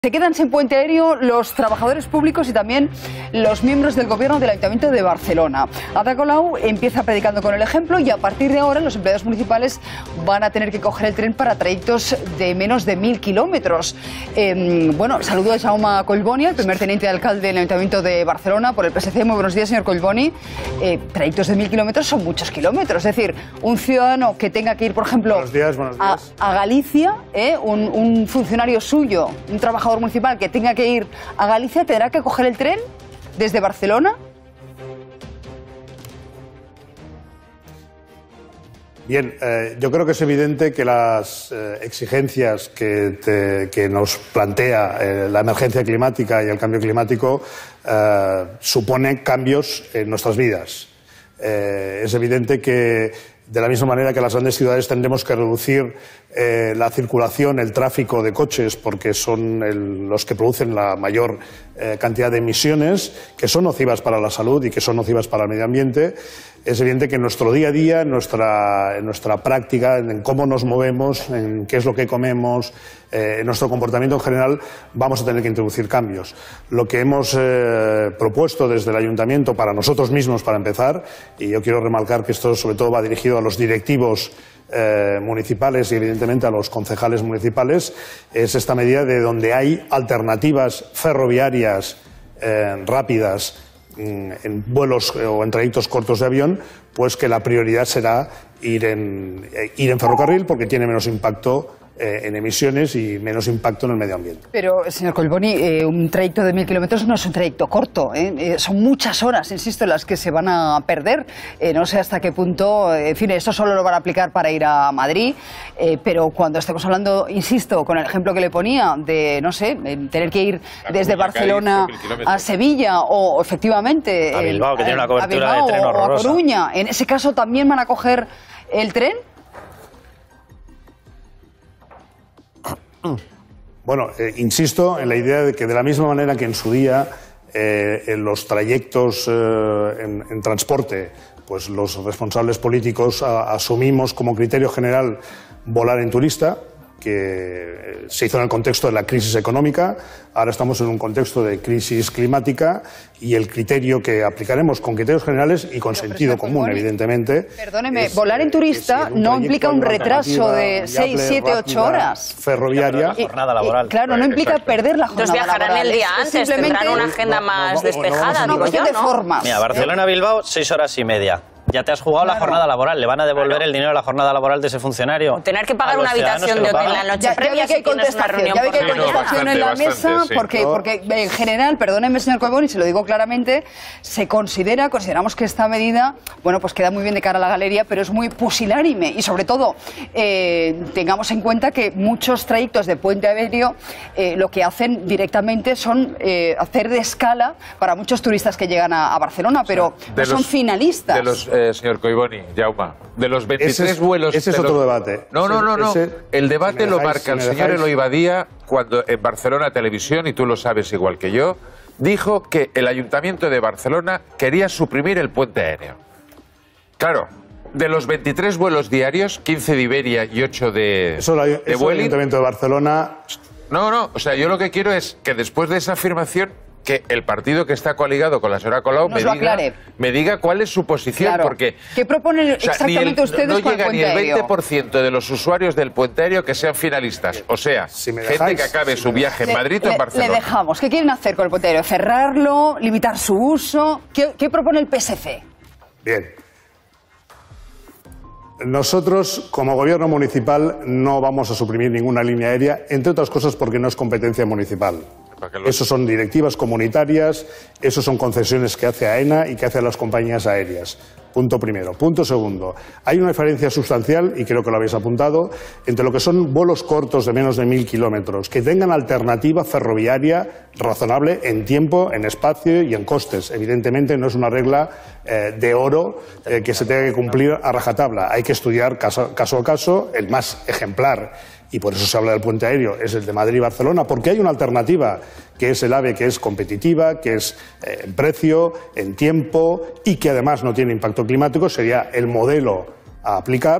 Se quedan sin puente aéreo los trabajadores públicos y también los miembros del gobierno del Ayuntamiento de Barcelona. Ada Colau empieza predicando con el ejemplo y a partir de ahora los empleados municipales van a tener que coger el tren para trayectos de menos de 1000 kilómetros. Bueno, saludo a Jaume Collboni, el primer teniente de alcalde del Ayuntamiento de Barcelona por el PSC. Muy buenos días, señor Collboni. Trayectos de 1000 kilómetros son muchos kilómetros. Es decir, un ciudadano que tenga que ir, por ejemplo, buenos días. A Galicia, un funcionario suyo, un trabajador municipal que tenga que ir a Galicia, ¿tendrá que coger el tren desde Barcelona? Bien, yo creo que es evidente que las exigencias que nos plantea la emergencia climática y el cambio climático suponen cambios en nuestras vidas. Es evidente que de la misma manera que en las grandes ciudades tendremos que reducir la circulación, el tráfico de coches, porque son los que producen la mayor cantidad de emisiones, que son nocivas para la salud y que son nocivas para el medio ambiente. Es evidente que en nuestro día a día, en nuestra práctica, en cómo nos movemos, en qué es lo que comemos, en nuestro comportamiento en general, vamos a tener que introducir cambios. Lo que hemos propuesto desde el Ayuntamiento para nosotros mismos, para empezar, y yo quiero remarcar que esto sobre todo va dirigido a los directivos municipales y evidentemente a los concejales municipales, es esta medida de donde hay alternativas ferroviarias rápidas en vuelos o en trayectos cortos de avión, pues que la prioridad será ir en ferrocarril porque tiene menos impacto en emisiones y menos impacto en el medio ambiente. Pero, señor Collboni, un trayecto de 1000 kilómetros no es un trayecto corto, son muchas horas, insisto, las que se van a perder. No sé hasta qué punto, en fin, esto solo lo van a aplicar para ir a Madrid, pero cuando estemos hablando, insisto, con el ejemplo que le ponía de, no sé, tener que ir desde Barcelona a Sevilla o, efectivamente, a Bilbao, que tiene una cobertura de tren horrorosa, o a Coruña, ¿en ese caso también van a coger el tren? Bueno, insisto en la idea de que de la misma manera que en su día en los trayectos en transporte, pues los responsables políticos asumimos como criterio general volar en turista, que se hizo en el contexto de la crisis económica. Ahora estamos en un contexto de crisis climática y el criterio que aplicaremos con criterios generales y con sentido común, evidentemente. Perdóneme, volar en turista no implica un retraso de 6, 7, 8 horas. Ferroviaria. Jornada laboral. Claro, no implica perder la jornada laboral. Entonces viajarán el día antes, tendrán una agenda más despejada, digo yo, de formas. Mira, Barcelona-Bilbao, 6 horas y media. Ya te has jugado la jornada laboral. ¿Le van a devolver el dinero de la jornada laboral de ese funcionario? O tener que pagar una habitación de hotel la noche previa si tienes una reunión por la mañana. Ya ve que hay contestación en la mesa, porque en general, perdóneme, señor Collboni, se lo digo claramente, consideramos que esta medida, bueno, pues queda muy bien de cara a la galería, pero es muy pusilánime y sobre todo tengamos en cuenta que muchos trayectos de puente aéreo lo que hacen directamente son hacer de escala para muchos turistas que llegan a Barcelona, pero no son finalistas. Señor Collboni, Jaume, de los 23 vuelos... Ese es otro debate. No. El debate lo marca el señor Eloy Badía cuando en Barcelona Televisión, y tú lo sabes igual que yo, dijo que el Ayuntamiento de Barcelona quería suprimir el puente aéreo. Claro, de los 23 vuelos diarios, 15 de Iberia y 8 de Vueling... el Ayuntamiento de Barcelona... No, o sea, yo lo que quiero es que después de esa afirmación, que el partido que está coaligado con la señora Colau me diga cuál es su posición, claro. Porque... ¿Qué proponen exactamente ustedes no con el llega puente ni el aéreo? 20% de los usuarios del puente aéreo que sean finalistas. O sea, gente que acabe su viaje en Madrid o en Barcelona. Le dejamos. ¿Qué quieren hacer con el puente aéreo? ¿Cerrarlo? ¿Limitar su uso? ¿Qué propone el PSC? Bien. Nosotros, como gobierno municipal, no vamos a suprimir ninguna línea aérea, entre otras cosas porque no es competencia municipal. Eso son directivas comunitarias, eso son concesiones que hace AENA y que hacen las compañías aéreas. Punto primero. Punto segundo. Hay una diferencia sustancial, y creo que lo habéis apuntado, entre lo que son vuelos cortos de menos de 1000 kilómetros, que tengan alternativa ferroviaria razonable en tiempo, en espacio y en costes. Evidentemente no es una regla de oro que se tenga que cumplir a rajatabla. Hay que estudiar caso a caso. El más ejemplar, y por eso se habla del puente aéreo, es el de Madrid y Barcelona, porque hay una alternativa, que es el AVE, que es competitiva, que es en precio, en tiempo y que además no tiene impacto climático. Sería el modelo a aplicar.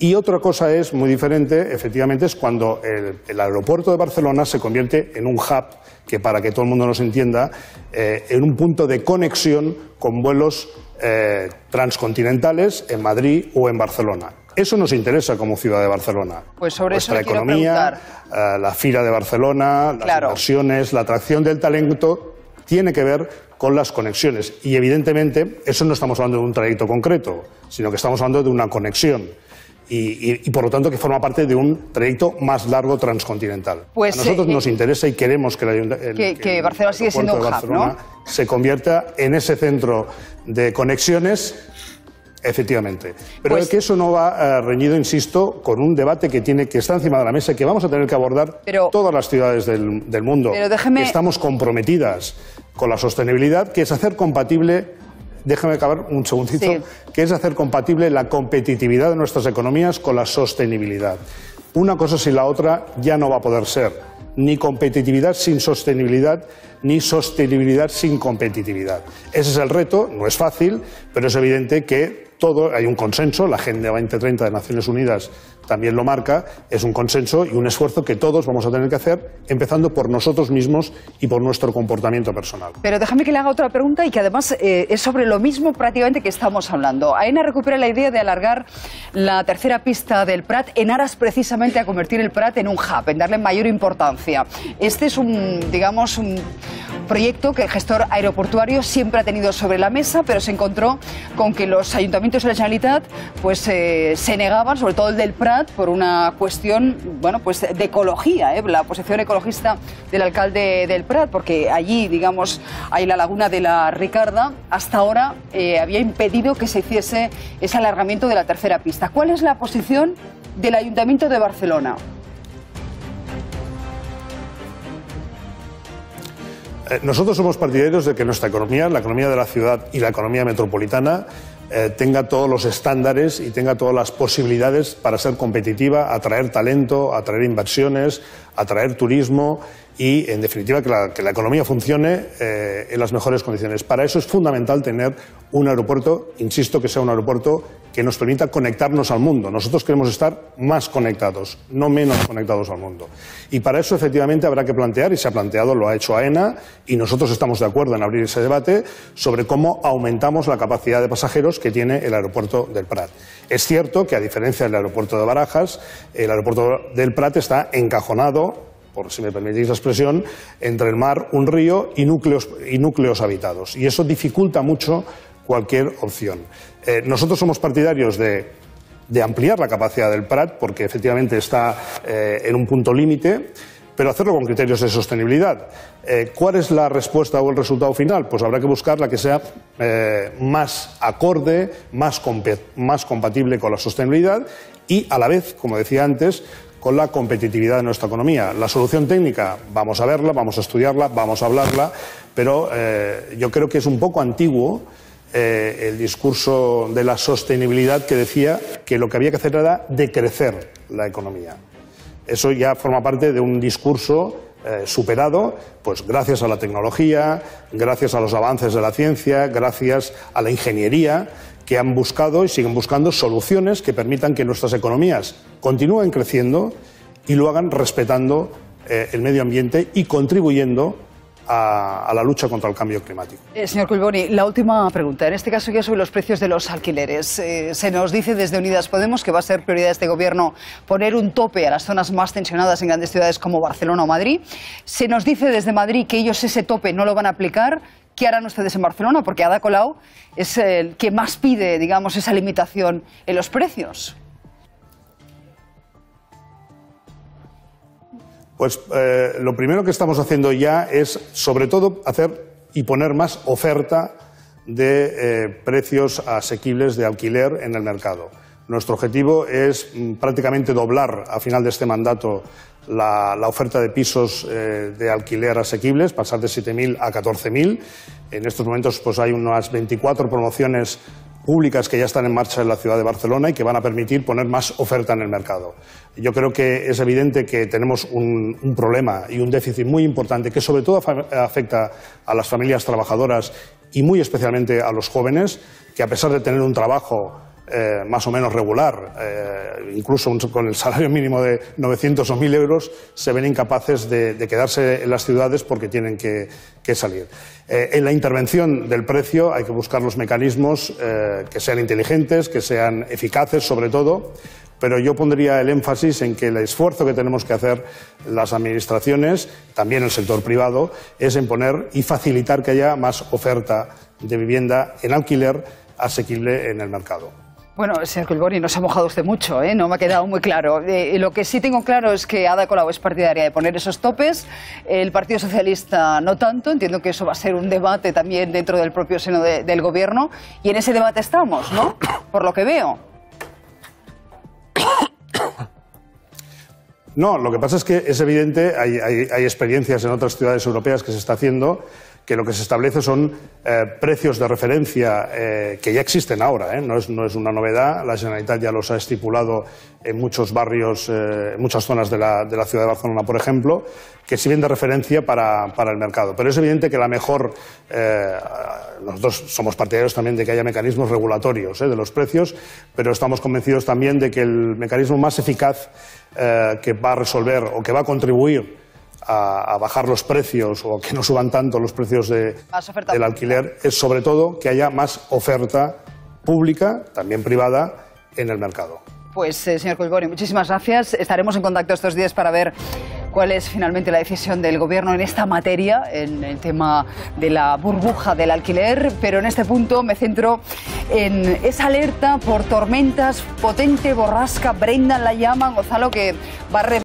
Y otra cosa es muy diferente, efectivamente, es cuando el aeropuerto de Barcelona se convierte en un hub, que para que todo el mundo nos entienda, en un punto de conexión con vuelos transcontinentales en Madrid o en Barcelona. Eso nos interesa como ciudad de Barcelona. Pues sobre nuestra eso le quiero economía, preguntar. la Fira de Barcelona, las inversiones, la atracción del talento, tiene que ver con las conexiones. Y evidentemente, eso no estamos hablando de un trayecto concreto, sino que estamos hablando de una conexión. Y por lo tanto que forma parte de un trayecto más largo transcontinental. Pues, a nosotros nos interesa y queremos que Barcelona sigue siendo un hub, ¿no? Se convierta en ese centro de conexiones, efectivamente. Pero Pues, que eso no va reñido, insisto, con un debate que está encima de la mesa y que vamos a tener que abordar todas las ciudades del mundo. Pero déjeme... que estamos comprometidas con la sostenibilidad, que es hacer compatible... Déjame acabar un segundito, que es hacer compatible la competitividad de nuestras economías con la sostenibilidad. Una cosa sin la otra ya no va a poder ser. Ni competitividad sin sostenibilidad, ni sostenibilidad sin competitividad. Ese es el reto, no es fácil, pero es evidente que hay un consenso, la Agenda 2030 de Naciones Unidas también lo marca, es un consenso y un esfuerzo que todos vamos a tener que hacer, empezando por nosotros mismos y por nuestro comportamiento personal. Pero déjame que le haga otra pregunta y que además es sobre lo mismo prácticamente que estamos hablando. AENA recupera la idea de alargar la tercera pista del Prat en aras precisamente a convertir el Prat en un hub, en darle mayor importancia. Este es un proyecto que el gestor aeroportuario siempre ha tenido sobre la mesa, pero se encontró con que los ayuntamientos de la Generalitat pues, se negaban, sobre todo el del Prat, por una cuestión de ecología, la posición ecologista del alcalde del Prat, porque allí, digamos, hay la laguna de la Ricarda, hasta ahora había impedido que se hiciese ese alargamiento de la tercera pista. ¿Cuál es la posición del Ayuntamiento de Barcelona? Nosotros somos partidarios de que nuestra economía, la economía de la ciudad y la economía metropolitana, tenga todos los estándares y tenga todas las posibilidades para ser competitiva, atraer talento, atraer inversiones, atraer turismo y, en definitiva, que la economía funcione en las mejores condiciones. Para eso es fundamental tener un aeropuerto, insisto, que sea un aeropuerto que nos permita conectarnos al mundo. Nosotros queremos estar más conectados, no menos conectados al mundo. Y para eso, efectivamente, habrá que plantear, y se ha planteado, lo ha hecho AENA, y nosotros estamos de acuerdo en abrir ese debate sobre cómo aumentamos la capacidad de pasajeros que tiene el aeropuerto del Prat. Es cierto que, a diferencia del aeropuerto de Barajas, el aeropuerto del Prat está encajonado, por si me permitís la expresión, entre el mar, un río y núcleos habitados. Y eso dificulta mucho cualquier opción. Nosotros somos partidarios de ampliar la capacidad del Prat, porque efectivamente está en un punto límite, pero hacerlo con criterios de sostenibilidad. ¿Cuál es la respuesta o el resultado final? Pues habrá que buscar la que sea más acorde, más compatible con la sostenibilidad y, a la vez, como decía antes, con la competitividad de nuestra economía. La solución técnica, vamos a verla, vamos a estudiarla, vamos a hablarla, pero yo creo que es un poco antiguo el discurso de la sostenibilidad que decía que lo que había que hacer era decrecer la economía. Eso ya forma parte de un discurso superado, pues gracias a la tecnología, gracias a los avances de la ciencia, gracias a la ingeniería, que han buscado y siguen buscando soluciones que permitan que nuestras economías continúen creciendo y lo hagan respetando el medio ambiente y contribuyendo a la lucha contra el cambio climático. Señor Collboni, la última pregunta, en este caso ya sobre los precios de los alquileres. Se nos dice desde Unidas Podemos que va a ser prioridad de este gobierno poner un tope a las zonas más tensionadas en grandes ciudades como Barcelona o Madrid. Se nos dice desde Madrid que ellos ese tope no lo van a aplicar. ¿Qué harán ustedes en Barcelona? Porque Ada Colau es el que más pide, digamos, esa limitación en los precios. Pues lo primero que estamos haciendo ya es, sobre todo, hacer y poner más oferta de precios asequibles de alquiler en el mercado. Nuestro objetivo es prácticamente doblar a final de este mandato la oferta de pisos de alquiler asequibles, pasar de 7.000 a 14.000. En estos momentos pues hay unas 24 promociones públicas que ya están en marcha en la ciudad de Barcelona y que van a permitir poner más oferta en el mercado. Yo creo que es evidente que tenemos un problema y un déficit muy importante que sobre todo afecta a las familias trabajadoras y muy especialmente a los jóvenes, que a pesar de tener un trabajo más o menos regular, incluso con el salario mínimo de 900 o 1.000 euros, se ven incapaces de quedarse en las ciudades porque tienen que salir. En la intervención del precio hay que buscar los mecanismos que sean inteligentes, que sean eficaces sobre todo, pero yo pondría el énfasis en que el esfuerzo que tenemos que hacer las administraciones, también el sector privado, es en poner y facilitar que haya más oferta de vivienda en alquiler asequible en el mercado. Bueno, señor Collboni, no se ha mojado usted mucho, ¿eh? No me ha quedado muy claro. Lo que sí tengo claro es que Ada Colau es partidaria de poner esos topes, el Partido Socialista no tanto. Entiendo que eso va a ser un debate también dentro del propio seno del Gobierno, y en ese debate estamos, ¿no? Por lo que veo. No, lo que pasa es que es evidente, hay experiencias en otras ciudades europeas que se está haciendo, que lo que se establece son precios de referencia que ya existen ahora, no es una novedad. La Generalitat ya los ha estipulado en muchos barrios, en muchas zonas de la ciudad de Barcelona, por ejemplo, que sirven de referencia para el mercado. Pero es evidente que la mejor... nosotros somos partidarios también de que haya mecanismos regulatorios de los precios, pero estamos convencidos también de que el mecanismo más eficaz que va a resolver o que va a contribuir a bajar los precios o que no suban tanto los precios del alquiler es sobre todo que haya más oferta pública, también privada, en el mercado. Pues señor Collboni, muchísimas gracias. Estaremos en contacto estos días para ver cuál es finalmente la decisión del Gobierno en esta materia, en el tema de la burbuja del alquiler, pero en este punto me centro en esa alerta por tormentas, potente borrasca, Brendan la llaman, Gonzalo, que va a